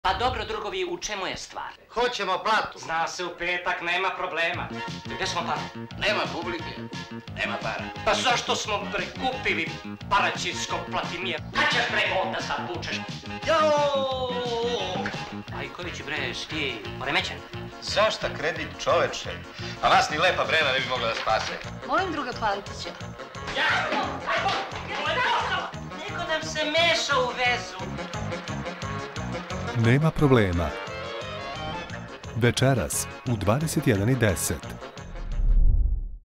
Pa dobro, drugovi, u čemu je stvar? Hoćemo platu. Zna se, u petak, nema problema. Gde smo para? Nema publike, nema para. Pa zašto smo prekupili paraćinskog Platimija? Kad ćeš preko onda sad pučeš? Joooo! Ajković, bre, si ti poremećen? Zašta kredit, čoveče? A vas ni lepa Brena ne bi mogla da spase. Molim druga Pantića. Jasno! Neko nam se meša u vezu. Nema problema. Večeras u 21:10.